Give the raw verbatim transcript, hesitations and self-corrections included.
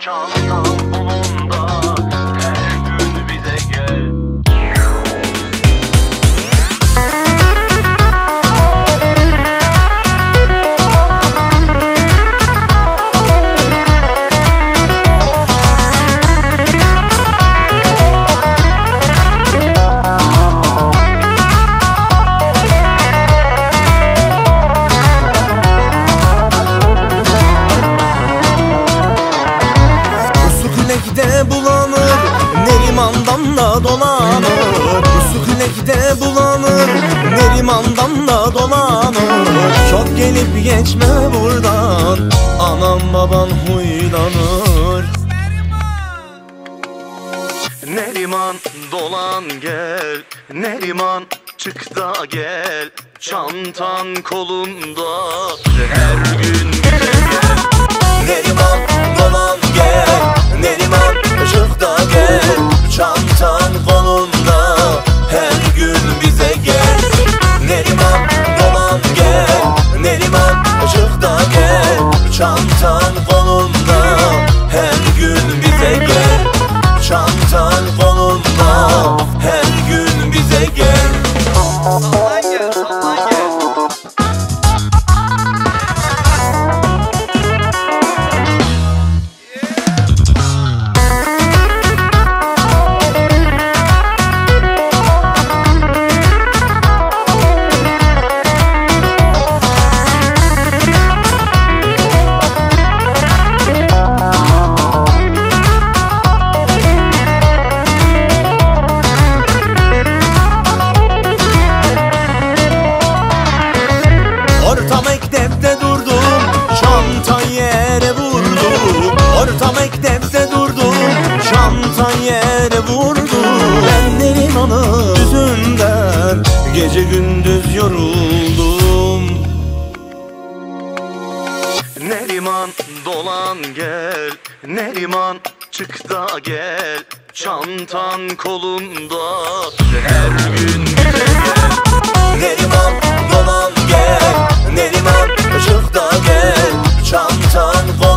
çantam kolumda, her gün bize gel. Kürekte bulanır, Neriman'dan da dolanır. Su kürekte bulanır, Neriman'dan da dolanır. Çok gelip geçme buradan, anam baban huylanır. Neriman dolan gel, Neriman çık da gel. Çantan kolunda, her gün bize gel. Neriman dolan gel, Neriman çık da gel. Çantan kolunda, her gün bize gel. Neriman dolan gel, Neriman çık da gel. Çantan kolunda, her gün bize gel. Çantan kolunda, her gün bize gel. Sallan gel, sallan gel. Orta mektepte durdum, çanta yere vurdum. Orta mektepte durdum, çanta yere vurdum. Ben Neriman'ın yüzünden gece gündüz yoruldum. Neriman dolan gel, Neriman çık da gel. Çantan kolunda, her gün bize gel. Neriman dolan gel, Neriman çık da gel. Çantan